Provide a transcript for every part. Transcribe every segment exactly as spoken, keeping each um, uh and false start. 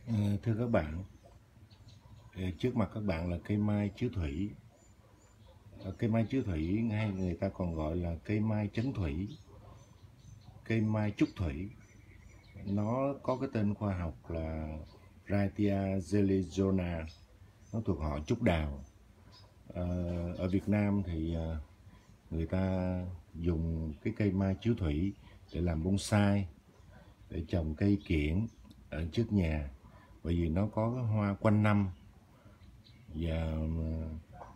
Ờ, Thưa các bạn, ờ, trước mặt các bạn là cây mai chiếu thủy. Ờ, Cây mai chiếu thủy hay người ta còn gọi là cây mai chấn thủy, cây mai trúc thủy. Nó có cái tên khoa học là Rhaetia zelezona, nó thuộc họ trúc đào. Ờ, Ở Việt Nam thì ờ, người ta dùng cái cây mai chiếu thủy để làm bonsai, để trồng cây kiểng ở trước nhà, bởi vì nó có cái hoa quanh năm và ờ,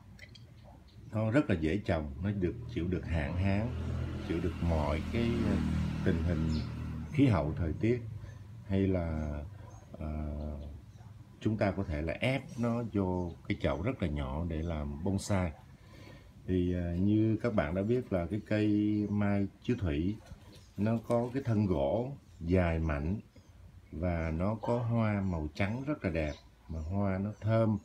nó rất là dễ trồng, nó được chịu được hạn hán, chịu được mọi cái ờ, tình hình khí hậu thời tiết, hay là uh, chúng ta có thể là ép nó vô cái chậu rất là nhỏ để làm bonsai. Thì uh, như các bạn đã biết là cái cây mai chiếu thủy nó có cái thân gỗ dài mảnh và nó có hoa màu trắng rất là đẹp, mà hoa nó thơm,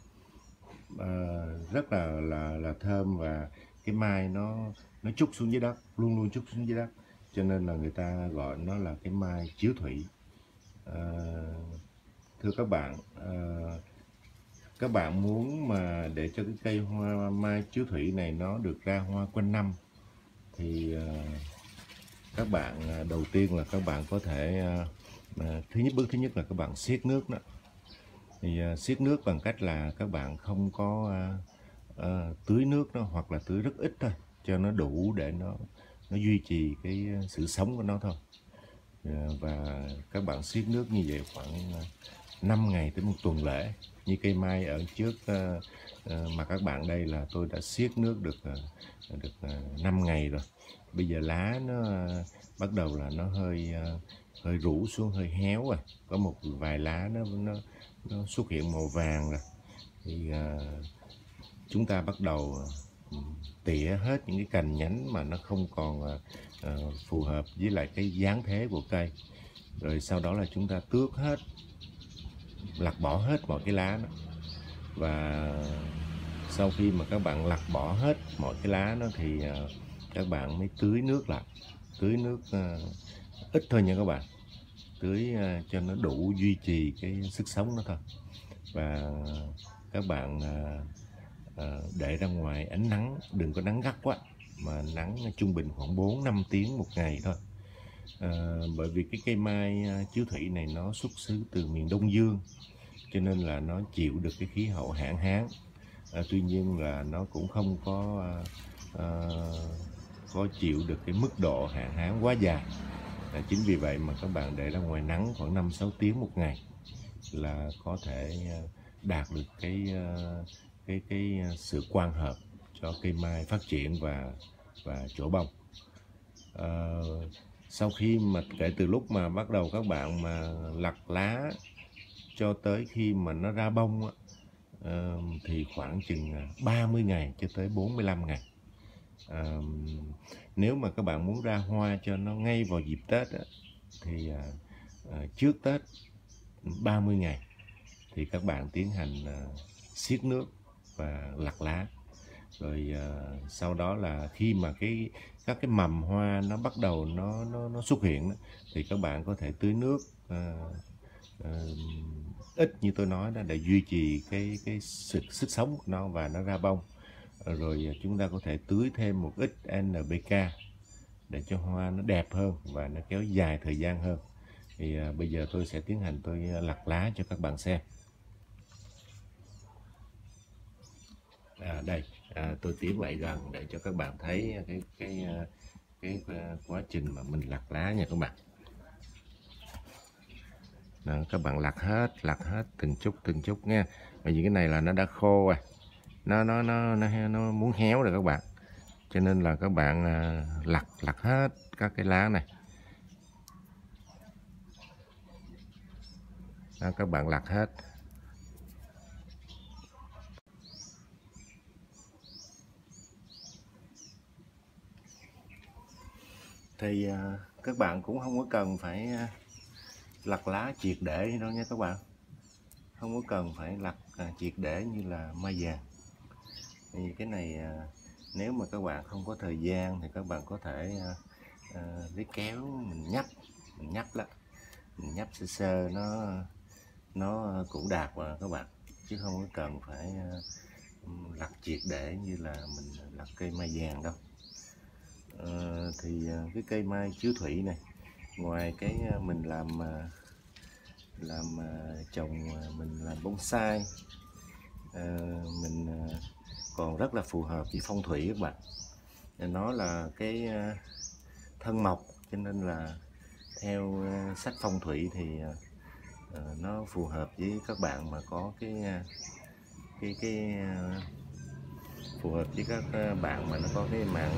ờ, rất là là là thơm, và cái mai nó nó trút xuống dưới đất, luôn luôn trút xuống dưới đất, cho nên là người ta gọi nó là cái mai chiếu thủy. Ờ, Thưa các bạn, ờ, các bạn muốn mà để cho cái cây hoa mai chiếu thủy này nó được ra hoa quanh năm thì ờ, các bạn ờ, đầu tiên là các bạn có thể ờ, ờ, thứ nhất bước thứ nhất là các bạn siết nước đó. Thì uh, siết nước bằng cách là các bạn không có uh, uh, tưới nước nó, hoặc là tưới rất ít thôi, cho nó đủ để nó nó duy trì cái sự sống của nó thôi. Uh, và các bạn siết nước như vậy khoảng uh, năm ngày tới một tuần lễ. Như cây mai ở trước uh, uh, mà các bạn đây là tôi đã siết nước được uh, được uh, năm ngày rồi. Bây giờ lá nó uh, bắt đầu là nó hơi uh, hơi rũ xuống, hơi héo rồi, có một vài lá nó nó nó xuất hiện màu vàng rồi. Thì uh, chúng ta bắt đầu uh, tỉa hết những cái cành nhánh mà nó không còn uh, uh, phù hợp với lại cái dáng thế của cây, rồi sau đó là chúng ta tước hết, lặt bỏ hết mọi cái lá đó. Và sau khi mà các bạn lặt bỏ hết mọi cái lá đó thì uh, các bạn mới tưới nước lại, tưới nước uh, ít thôi nha các bạn, tưới uh, cho nó đủ duy trì cái sức sống nó thôi. Và các bạn uh, uh, để ra ngoài ánh nắng, đừng có nắng gắt quá, mà nắng trung bình khoảng bốn năm tiếng một ngày thôi. Uh, bởi vì cái cây mai uh, chiếu thủy này nó xuất xứ từ miền Đông Dương, cho nên là nó chịu được cái khí hậu hạn hán. À, tuy nhiên là nó cũng không có uh, uh, có chịu được cái mức độ hạn hán quá dài. À, chính vì vậy mà các bạn để ra ngoài nắng khoảng năm sáu tiếng một ngày là có thể uh, đạt được cái uh, cái cái sự quang hợp cho cây mai phát triển và và trổ bông. Uh, sau khi mà kể từ lúc mà bắt đầu các bạn mà lặt lá cho tới khi mà nó ra bông á, uh, thì khoảng chừng ba mươi ngày cho tới bốn mươi lăm ngày. Uh, nếu mà các bạn muốn ra hoa cho nó ngay vào dịp Tết á, thì uh, uh, trước Tết ba mươi ngày thì các bạn tiến hành uh, siết nước và lặt lá. Rồi uh, sau đó là khi mà cái các cái mầm hoa nó bắt đầu nó nó nó xuất hiện đó, thì các bạn có thể tưới nước uh, uh, ít như tôi nói đó, để duy trì cái cái sự sức sống của nó và nó ra bông. Rồi chúng ta có thể tưới thêm một ít en pê ca để cho hoa nó đẹp hơn và nó kéo dài thời gian hơn. Thì uh, bây giờ tôi sẽ tiến hành tôi lặt lá cho các bạn xem. À, đây à, tôi tiến lại gần để cho các bạn thấy cái cái cái, cái quá trình mà mình lặt lá nha các bạn. Đó, các bạn lặt hết lặt hết từng chút từng chút nha, bởi vì cái này là nó đã khô rồi, nó nó nó nó, nó muốn héo rồi các bạn, cho nên là các bạn à, lặt lặt hết các cái lá này. Đó, các bạn lặt hết. Thì à, các bạn cũng không có cần phải à, lặt lá triệt để đâu nha các bạn, không có cần phải lặt à, triệt để như là mai vàng. Thì cái này à, nếu mà các bạn không có thời gian thì các bạn có thể à, à, lấy kéo mình nhấp, mình nhấp đó, mình nhấp sơ sơ nó nó cũng đạt mà các bạn, chứ không có cần phải lặt triệt để như là mình lặt cây mai vàng đâu. À, thì cái cây mai chiếu thủy này, ngoài cái mình làm làm trồng, mình làm bonsai, à, mình còn rất là phù hợp với phong thủy các bạn. Nó là cái thân mộc, cho nên là theo sách phong thủy thì nó phù hợp với các bạn mà có cái cái cái phù hợp với các bạn mà nó có cái mạng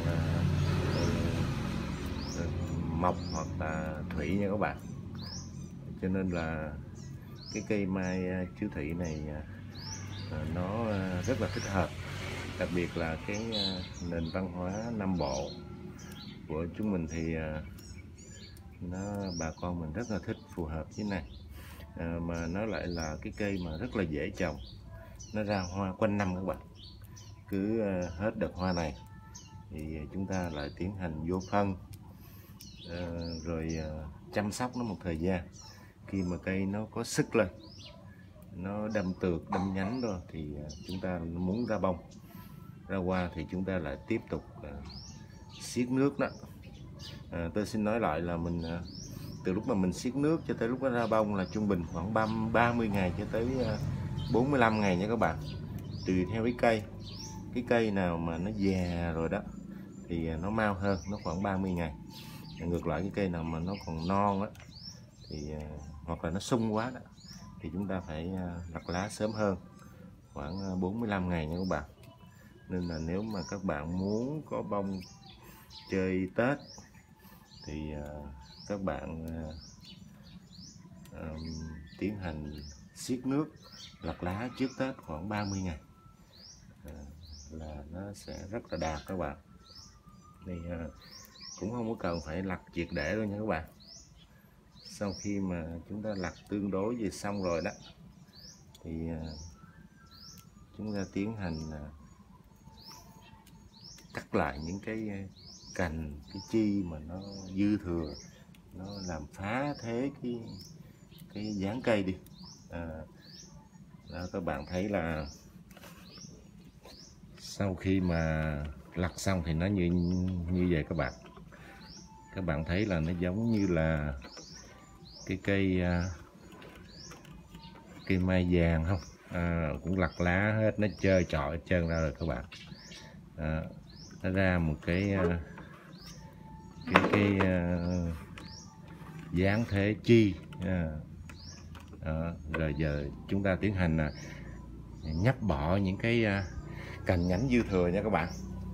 mộc hoặc là thủy nha các bạn. Cho nên là cái cây mai chiếu thủy này nó rất là thích hợp, đặc biệt là cái nền văn hóa Nam Bộ của chúng mình thì nó bà con mình rất là thích, phù hợp với này. À, mà nó lại là cái cây mà rất là dễ trồng, nó ra hoa quanh năm các bạn. Cứ hết đợt hoa này thì chúng ta lại tiến hành vô phân, à, rồi chăm sóc nó một thời gian. Khi mà cây nó có sức lên, nó đâm tược, đâm nhánh rồi thì chúng ta muốn ra bông, ra hoa thì chúng ta lại tiếp tục xiết nước đó. À, tôi xin nói lại là mình từ lúc mà mình xiết nước cho tới lúc nó ra bông là trung bình khoảng ba mươi ngày cho tới bốn mươi lăm ngày nha các bạn, tùy theo cái cây. Cái cây nào mà nó già rồi đó thì nó mau hơn, nó khoảng ba mươi ngày. Ngược lại cái cây nào mà nó còn non á thì hoặc là nó sung quá đó thì chúng ta phải lặt lá sớm hơn, khoảng bốn mươi lăm ngày nha các bạn. Nên là nếu mà các bạn muốn có bông chơi Tết thì các bạn um, tiến hành xiết nước, lặt lá trước Tết khoảng ba mươi ngày à, là nó sẽ rất là đạt các bạn. Thì uh, cũng không có cần phải lặt triệt để đâu nha các bạn. Sau khi mà chúng ta lặt tương đối về xong rồi đó thì uh, chúng ta tiến hành uh, cắt lại những cái cành, cái chi mà nó dư thừa, nó làm phá thế cái cái dáng cây đi. À, đó, các bạn thấy là sau khi mà lặt xong thì nó như như vậy các bạn. Các bạn thấy là nó giống như là cái cây cây mai vàng không? À, cũng lặt lá hết, nó chơi trọi hết trơn ra rồi các bạn. À, nó ra một cái cái cái uh, dáng thế chi. À, đó. Rồi giờ chúng ta tiến hành uh, nhấp bỏ những cái uh, cành nhánh dư thừa nha các bạn.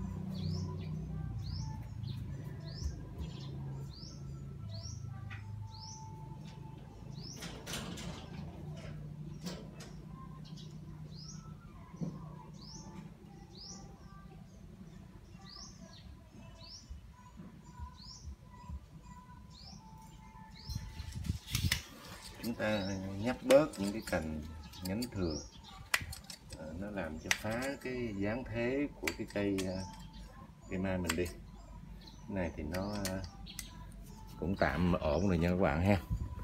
Chúng ta nhấp bớt những cái cành nhánh thừa, à, nó làm cho phá cái dáng thế của cái cây cây mai mình đi. Cái này thì nó cũng tạm ổn rồi nha các bạn ha.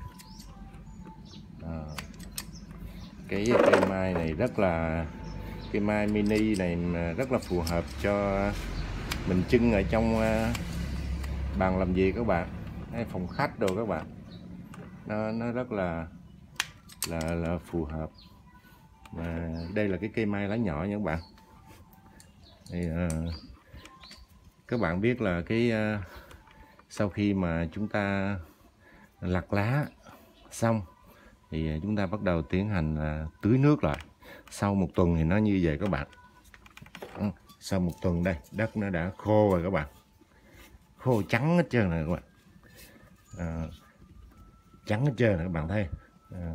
À, cái cây mai này rất là cây mai mini này rất là phù hợp cho mình trưng ở trong bàn làm việc các bạn, hay phòng khách đồ các bạn. Nó, nó rất là, là là phù hợp. Mà đây là cái cây mai lá nhỏ nha các bạn. Thì, uh, các bạn biết là cái uh, sau khi mà chúng ta lặt lá xong thì chúng ta bắt đầu tiến hành uh, tưới nước lại. Sau một tuần thì nó như vậy các bạn. Uh, sau một tuần đây đất nó đã khô rồi các bạn, khô trắng hết trơn rồi các bạn. Uh, trắng hết trơn các bạn thấy. À,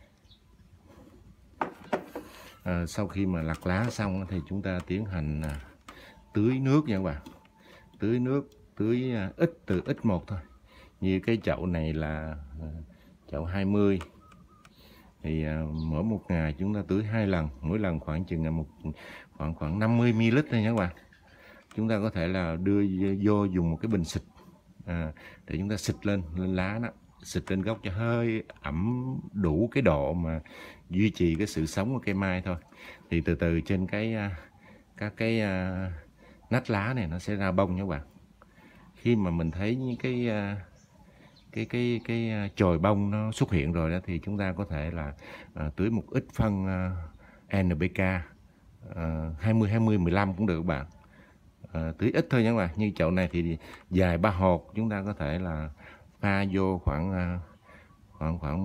à, sau khi mà lặt lá xong thì chúng ta tiến hành à, tưới nước nha các bạn. Tưới nước, tưới à, ít từ ít một thôi. Như cái chậu này là à, chậu hai mươi thì à, mỗi một ngày chúng ta tưới hai lần, mỗi lần khoảng chừng một khoảng khoảng năm mươi mi li lít thôi nha các bạn. Chúng ta có thể là đưa vô dùng một cái bình xịt à, để chúng ta xịt lên lên lá đó. xịt lên gốc cho hơi ẩm đủ cái độ mà duy trì cái sự sống của cây mai thôi. Thì từ từ trên cái các cái nách lá này nó sẽ ra bông nha các bạn. Khi mà mình thấy những cái cái cái cái chồi bông nó xuất hiện rồi đó thì chúng ta có thể là uh, tưới một ít phân uh, en pê ca uh, hai mươi hai mươi mười lăm cũng được các bạn. Uh, tưới ít thôi nha các bạn. Như chậu này thì dài ba hột, chúng ta có thể là pha vô khoảng uh, khoảng khoảng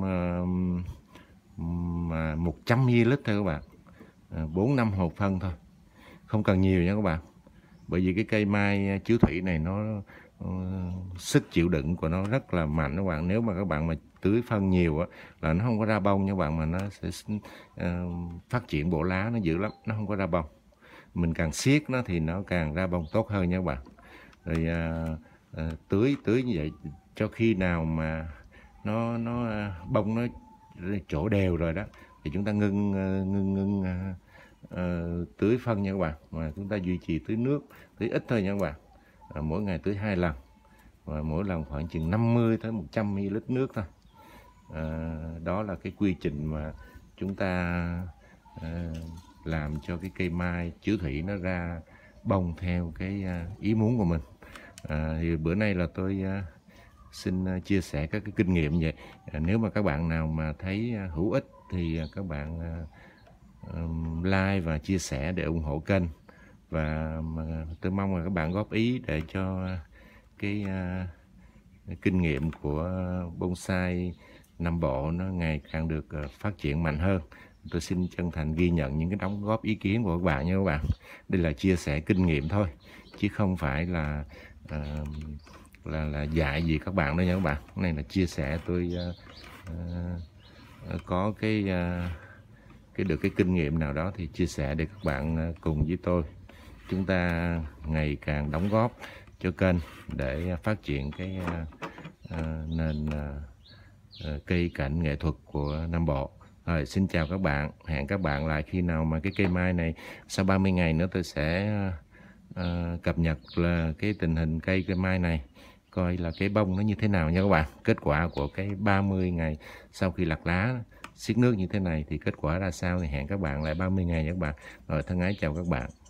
uh, một trăm mi li lít thôi các bạn. Bốn năm hộp phân thôi, không cần nhiều nha các bạn. Bởi vì cái cây mai chiếu thủy này nó uh, sức chịu đựng của nó rất là mạnh các bạn. Nếu mà các bạn mà tưới phân nhiều á là nó không có ra bông nha các bạn, mà nó sẽ uh, phát triển bộ lá nó dữ lắm, nó không có ra bông. Mình càng siết nó thì nó càng ra bông tốt hơn nha các bạn. Rồi uh, uh, tưới tưới như vậy cho khi nào mà nó nó uh, bông nó chỗ đều rồi đó thì chúng ta ngưng uh, ngưng ngưng uh, uh, tưới phân nha các bạn, mà chúng ta duy trì tưới nước, tưới ít thôi nha các bạn. Uh, mỗi ngày tưới hai lần và mỗi lần khoảng chừng năm mươi tới một trăm mi li lít nước thôi. Uh, đó là cái quy trình mà chúng ta uh, làm cho cái cây mai chiếu thủy nó ra bông theo cái uh, ý muốn của mình. Uh, thì bữa nay là tôi uh, xin chia sẻ các cái kinh nghiệm vậy. À, nếu mà các bạn nào mà thấy hữu ích thì các bạn uh, like và chia sẻ để ủng hộ kênh, và tôi mong là các bạn góp ý để cho cái uh, kinh nghiệm của bonsai Nam Bộ nó ngày càng được uh, phát triển mạnh hơn. Tôi xin chân thành ghi nhận những cái đóng góp ý kiến của các bạn nha các bạn. Đây là chia sẻ kinh nghiệm thôi, chứ không phải là uh, là là dạy gì các bạn đâu nha các bạn. Cái này là chia sẻ, tôi uh, uh, có cái uh, cái được cái kinh nghiệm nào đó thì chia sẻ để các bạn uh, cùng với tôi chúng ta ngày càng đóng góp cho kênh để phát triển cái uh, uh, nền uh, uh, cây cảnh nghệ thuật của Nam Bộ. Rồi, xin chào các bạn, hẹn các bạn lại khi nào mà cái cây mai này sau ba mươi ngày nữa tôi sẽ uh, cập nhật là cái tình hình cây cây mai này, coi là cái bông nó như thế nào nha các bạn. Kết quả của cái ba mươi ngày sau khi lặt lá xiết nước như thế này thì kết quả ra sao thì hẹn các bạn lại ba mươi ngày nha các bạn. Rồi, thân ái chào các bạn.